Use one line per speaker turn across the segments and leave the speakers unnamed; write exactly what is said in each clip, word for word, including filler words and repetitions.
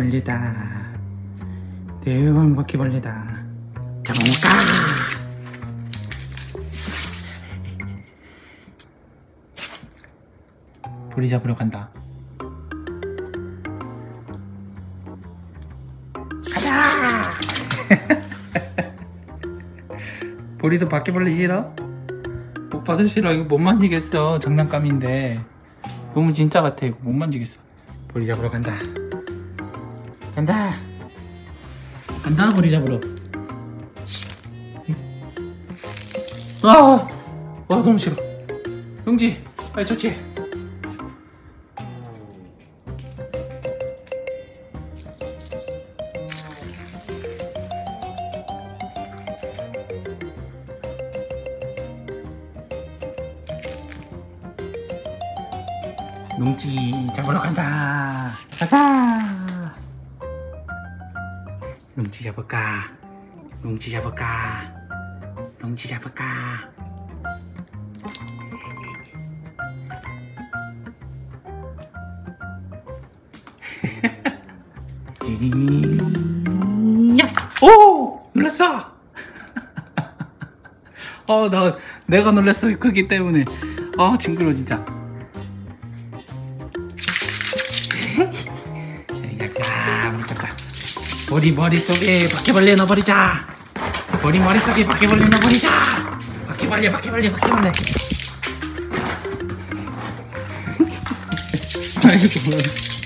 바퀴벌레다. 대왕 바퀴벌레다. 잡아먹을까? 보리 잡으러 간다. 가자! 보리도 바퀴벌레 싫어? 오빠들 싫어. 이거 못 만지겠어. 장난감인데 너무 진짜 같아. 이거 못 만지겠어. 보리 잡으러 간다. 간다. 간다. 보리 잡으러. 아, 와 너무 싫어. 용지 빨리 처치해. 뭉치 잡으러 간다. 가자. 뭉치 잡을까? 뭉치 잡을까? 뭉치 잡을까? 야! 오! 놀랐어! 어, 나, 내가 놀랐어. 크기 때문에. 아, 징그러워, 진짜. 야, 멈췄다. 보리 머릿속에 바퀴벌레 넣어버리자. 보리 머릿속에 바퀴벌레 넣어버리자. 바퀴벌레, 바퀴벌레, 바퀴벌레. 아이고.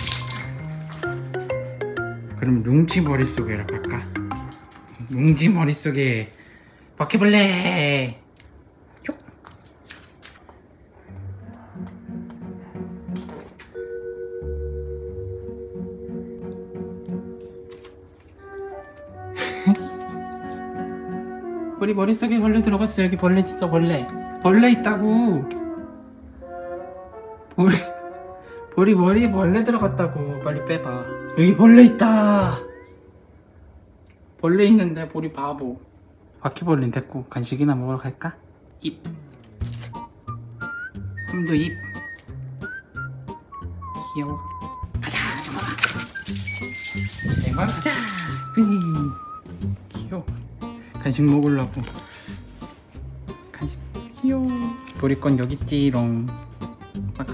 그럼 룽치 머릿속에라고 할까? 룽치 머릿속에 바퀴벌레. 요. 우리 머릿속에 벌레 들어갔어. 여기 벌레 있어. 벌레 벌레 있다고. 보리 보리 머리에 벌레 들어갔다고. 빨리 빼봐. 여기 벌레 있다. 벌레 있는데 보리 바보. 바퀴벌레 됐고 간식이나 먹으러 갈까? 입 함도 입. 귀여워. 가자 정말아. 정말아 가자. 귀여워. 간식 먹으려고. 간식 귀여워. 보리 건 여기 있지롱. 막아.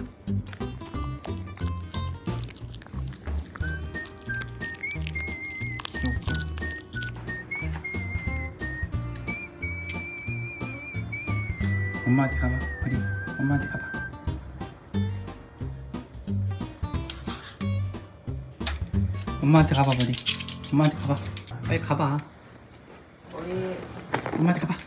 귀여워 귀여워. 엄마한테 가봐. 보리 엄마한테 가봐. 엄마한테 가봐. 보리 엄마한테 가봐. 빨리 가봐. 엄마한테 가봐.